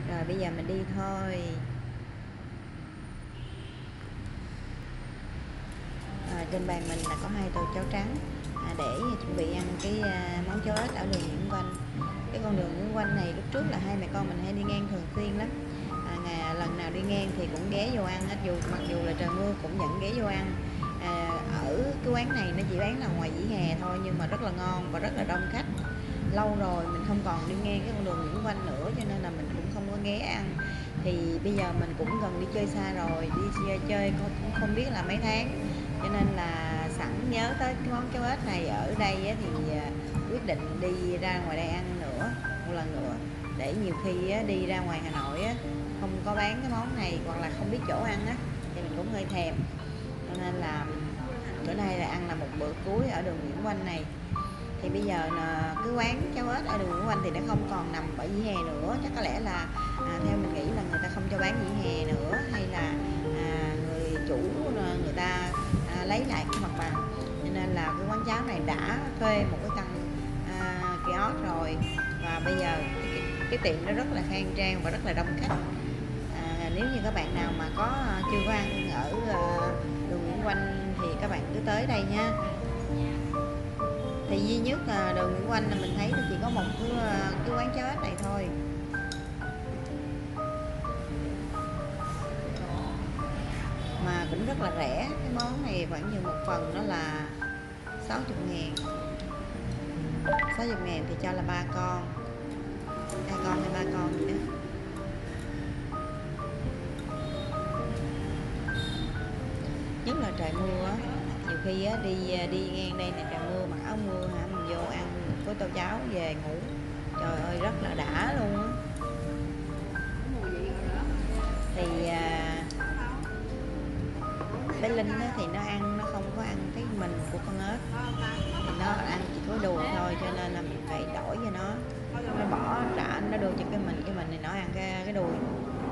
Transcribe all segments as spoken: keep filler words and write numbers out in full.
Rồi bây giờ mình đi thôi. À, trên bàn mình là có hai tô cháo trắng à, để chuẩn bị ăn cái à, món cháo ếch ở đường Nguyễn Oanh. Cái con đường Nguyễn Oanh này lúc trước là hai mẹ con mình hay đi ngang thường xuyên lắm. À, ngày lần nào đi ngang thì cũng ghé vô ăn hết, dù mặc dù là trời mưa cũng vẫn ghé vô ăn. À, ở cái quán này nó chỉ bán là ngoài vỉa hè thôi nhưng mà rất là ngon và rất là đông khách. Lâu rồi mình không còn đi ngang cái con đường Nguyễn Oanh nữa cho nên là mình cũng không có ghé ăn. Thì bây giờ mình cũng gần đi chơi xa rồi, đi chơi, chơi cũng không biết là mấy tháng, cho nên là sẵn nhớ tới cái món cháo ếch này ở đây á, thì à, quyết định đi ra ngoài đây ăn nữa một lần nữa, để nhiều khi á, đi ra ngoài Hà Nội á, không có bán cái món này hoặc là không biết chỗ ăn á, thì mình cũng hơi thèm, cho nên là bữa nay là ăn là một bữa cuối ở đường Nguyễn Oanh này. Thì bây giờ là cái quán cháo ếch ở đường Nguyễn Oanh thì nó không còn nằm ở vỉa hè nữa, chắc có lẽ là à, theo mình nghĩ là người ta không cho bán vỉa hè nữa, hay là à, người chủ người ta à, lấy lại cái mặt bằng, cho nên là cái quán cháo này đã thuê một cái căn à, kiosk rồi, và bây giờ cái, cái tiệm nó rất là khang trang và rất là đông khách. À, nếu như các bạn nào mà có chưa có ăn ở uh, đường Nguyễn Oanh thì các bạn cứ tới đây nha. Thì duy nhất là đường Nguyễn Oanh là mình thấy là chỉ có một cái, cái quán cháo ếch này thôi, mà cũng rất là rẻ. Cái món này khoảng như một phần đó là sáu mươi ngàn, sáu mươi ngàn thì cho là ba con, hai con hay ba con gì đó. Nhất là trời mưa á, nhiều khi á, đi đi ngang đây này trời mưa, mặc áo mưa hả, mình vô ăn có tô cháo về ngủ, trời ơi rất là đã luôn á. Thì à, bé Linh á, thì nó ăn nó không có ăn cái mình của con ếch, thì nó ăn chỉ có đùi thôi, cho nên là mình phải đổi cho nó, nó bỏ trả, nó đưa cho cái mình cái mình thì nó ăn cái cái đùi.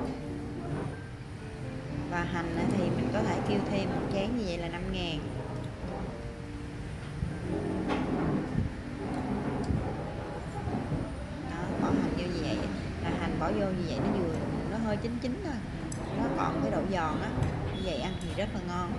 Và hành thì mình có thể kêu thêm một chén như vậy là năm ngàn. Đó, bỏ hành vô như vậy là hành bỏ vô như vậy nó vừa, nó hơi chín chín thôi, nó còn cái độ giòn á, như vậy ăn thì rất là ngon.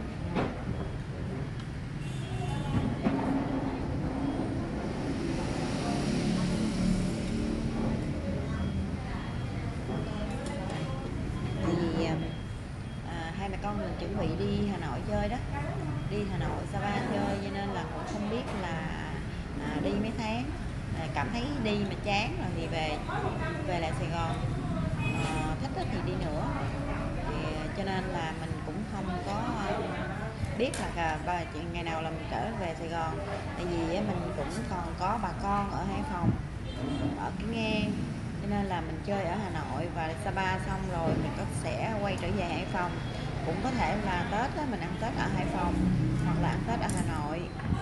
Thì à, hai mẹ con mình chuẩn bị đi Hà Nội chơi đó, đi Hà Nội Sapa chơi, cho nên là cũng không biết là à, đi mấy tháng, à, cảm thấy đi mà chán rồi thì về về lại Sài Gòn, à, thích thì đi nữa, thì cho nên là mình cũng không có biết là bà chuyện ngày nào là mình trở về Sài Gòn, tại vì mình cũng còn có bà con ở Hải Phòng, ở cái ngang, cho nên là mình chơi ở Hà Nội và Sapa xong rồi mình có sẽ quay trở về Hải Phòng. Cũng có thể là Tết đó, mình ăn Tết ở Hải Phòng hoặc là ăn Tết ở Hà Nội.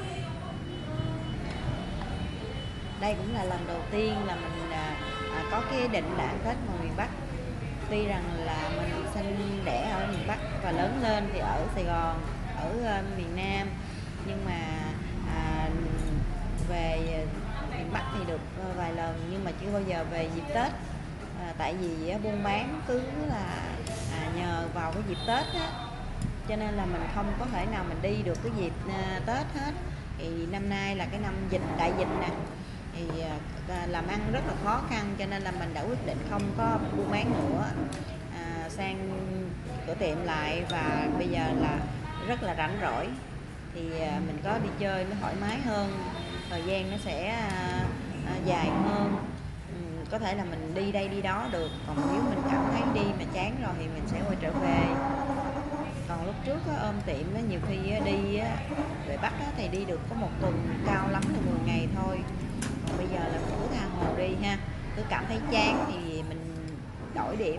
Đây cũng là lần đầu tiên là mình à, à, có cái ý định là ăn Tết ngoài miền Bắc. Tuy rằng là mình sinh đẻ ở miền Bắc và lớn lên thì ở Sài Gòn, ở uh, miền Nam, nhưng mà à, về miền Bắc thì được vài lần, nhưng mà chưa bao giờ về dịp Tết, à, tại vì á, buôn bán cứ là à, nhờ vào cái dịp Tết á, cho nên là mình không có thể nào mình đi được cái dịp à, Tết hết. Thì năm nay là cái năm dịch, đại dịch nè, thì à, làm ăn rất là khó khăn, cho nên là mình đã quyết định không có buôn bán nữa, à, sang cửa tiệm lại, và bây giờ là rất là rảnh rỗi, thì à, mình có đi chơi nó thoải mái hơn, thời gian nó sẽ à, à, dài hơn, ừ, có thể là mình đi đây đi đó được, còn nếu mình cảm thấy đi mà chán rồi thì mình sẽ quay trở về. Còn lúc trước á, ôm tiệm á, nhiều khi á, đi á, về Bắc á, thì đi được có một tuần, cao lắm là mười ngày thôi, còn bây giờ là mình cứ tha hồ đi ha, cứ cảm thấy chán thì mình đổi điểm.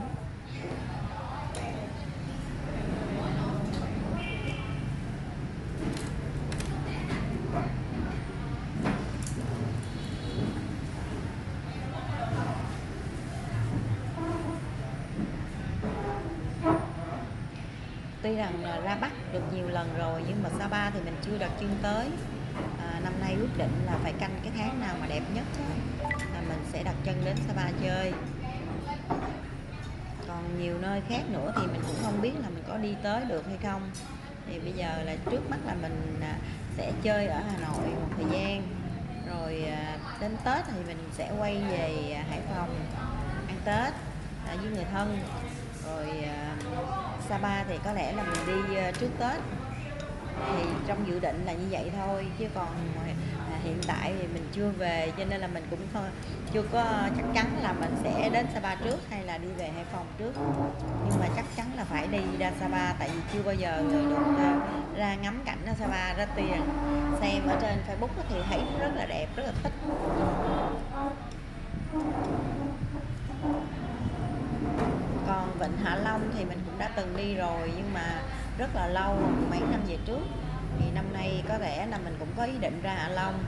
Tuy rằng là ra Bắc được nhiều lần rồi nhưng mà Sapa thì mình chưa đặt chân tới, à, năm nay quyết định là phải canh cái tháng nào mà đẹp nhất là mình sẽ đặt chân đến Sapa chơi. nơi khác nữa thì mình cũng không biết là mình có đi tới được hay không. Thì bây giờ là trước mắt là mình à, sẽ chơi ở Hà Nội một thời gian, rồi à, đến Tết thì mình sẽ quay về à, Hải Phòng ăn Tết à, với người thân. Rồi à, Sapa thì có lẽ là mình đi à, trước Tết, thì trong dự định là như vậy thôi, chứ còn à, hiện tại thì mình chưa về, cho nên là mình cũng không, chưa có chắc chắn là mình sẽ đến Sapa trước hay là đi về Hải Phòng trước. Nhưng mà chắc chắn là phải đi ra Sapa, tại vì chưa bao giờ được uh, ra ngắm cảnh ở Sapa. Ra tiền xem ở trên Facebook thì thấy rất là đẹp, rất là thích. Còn Vịnh Hạ Long thì mình cũng đã từng đi rồi, nhưng mà rất là lâu, mấy năm về trước. Thì năm nay có lẽ là mình cũng có ý định ra Hạ Long.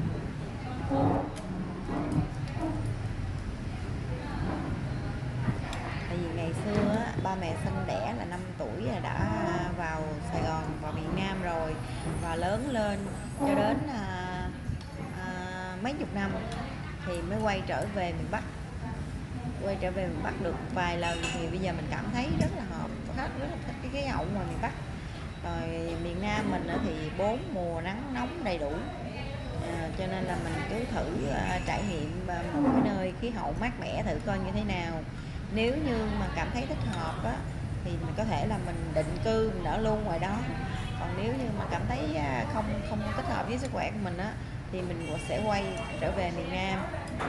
Tại vì ngày xưa á, ba mẹ sinh đẻ là năm tuổi là đã vào Sài Gòn, vào miền Nam rồi, và lớn lên cho đến à, à, mấy chục năm thì mới quay trở về miền Bắc. Quay trở về miền Bắc được vài lần thì bây giờ mình cảm thấy rất là hợp, rất là thích cái khí hậu ngoài miền Bắc. Rồi miền Nam mình thì bốn mùa nắng nóng đầy đủ, à, cho nên là mình cứ thử à, trải nghiệm à, một cái nơi khí hậu mát mẻ thử coi như thế nào. Nếu như mà cảm thấy thích hợp á, thì mình có thể là mình định cư, mình ở luôn ngoài đó. Còn nếu như mà cảm thấy à, không không thích hợp với sức khỏe của mình á, thì mình sẽ quay trở về miền Nam.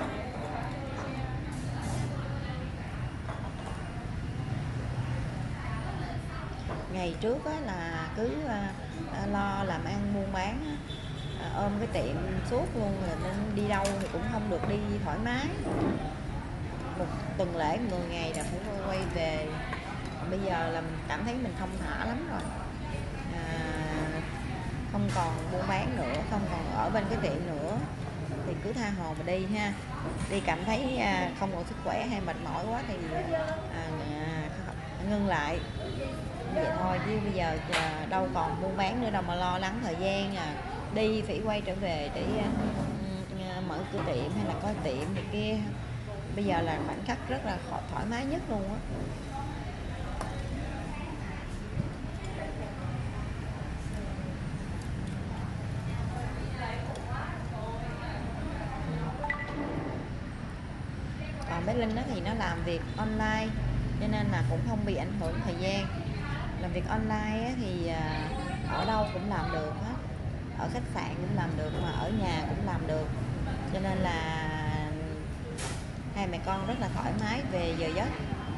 Ngày trước á, là cứ à, lo làm ăn buôn bán á, à, ôm cái tiệm suốt luôn, rồi nên đi đâu thì cũng không được đi thoải mái. Một tuần lễ mười ngày là phải quay về. Còn bây giờ là mình cảm thấy mình thông thả lắm rồi, à, không còn buôn bán nữa, không còn ở bên cái tiệm nữa, thì cứ tha hồ mà đi ha. Đi cảm thấy à, không còn sức khỏe hay mệt mỏi quá thì à, ngưng lại vậy thôi, chứ bây giờ đâu còn buôn bán nữa đâu mà lo lắng thời gian. À, đi phải quay trở về để uh, mở cửa tiệm hay là có tiệm này kia. Bây giờ là khoảnh khắc rất là thoải mái nhất luôn á. Còn bé Linh đó thì nó làm việc online, cho nên là cũng không bị ảnh hưởng thời gian. Làm việc online á, thì à, ở đâu cũng làm được hết, ở khách sạn cũng làm được, mà ở nhà cũng làm được, cho nên là hai mẹ con rất là thoải mái về giờ giấc.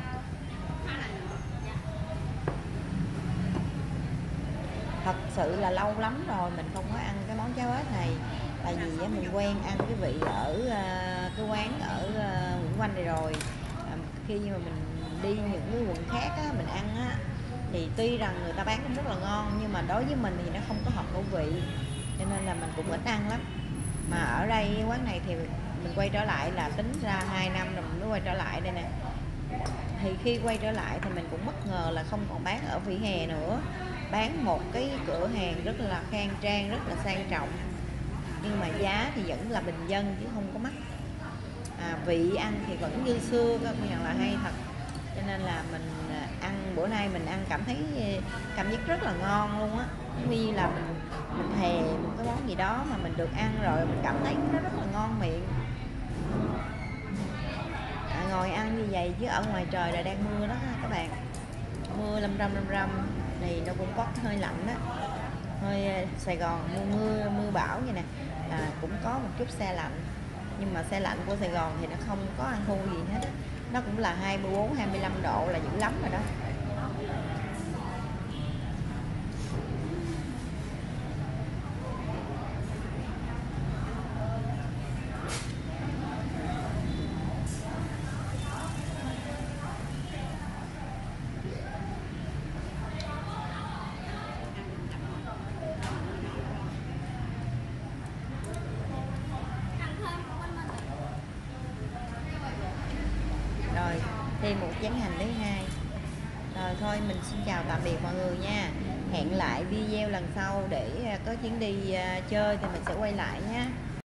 Thật sự là lâu lắm rồi mình không có ăn cái món cháo ếch này, tại vì á, mình quen ăn cái vị ở uh, cái quán ở uh, Nguyễn Oanh này rồi. À, khi mà mình đi những cái quận khác á, mình ăn á, thì tuy rằng người ta bán cũng rất là ngon, nhưng mà đối với mình thì nó không có hợp khẩu vị, cho nên là mình cũng ít ăn lắm. Mà ở đây quán này thì mình quay trở lại là tính ra hai năm rồi mình mới quay trở lại đây nè. Thì khi quay trở lại thì mình cũng bất ngờ là không còn bán ở vỉa hè nữa, bán một cái cửa hàng rất là khang trang, rất là sang trọng, nhưng mà giá thì vẫn là bình dân chứ không có mắc. À, vị ăn thì vẫn như xưa, các bạn là hay thật. Cho nên là mình ăn bữa nay mình ăn cảm thấy cảm giác rất là ngon luôn á. Như là mình mình thèm một cái món gì đó mà mình được ăn rồi mình cảm thấy nó rất là ngon miệng. À, ngồi ăn như vậy chứ ở ngoài trời là đang mưa đó các bạn, mưa lâm râm lâm râm này, nó cũng có hơi lạnh đó, hơi Sài Gòn mưa mưa mưa bão như nè, à, cũng có một chút xe lạnh. Nhưng mà xe lạnh của Sài Gòn thì nó không có ăn thua gì hết á, nó cũng là hai mươi bốn hai mươi lăm độ là dữ lắm rồi đó. Rồi thêm một chén hành thứ hai. Rồi thôi mình xin chào tạm biệt mọi người nha. Hẹn lại video lần sau để có chuyến đi chơi thì mình sẽ quay lại nha.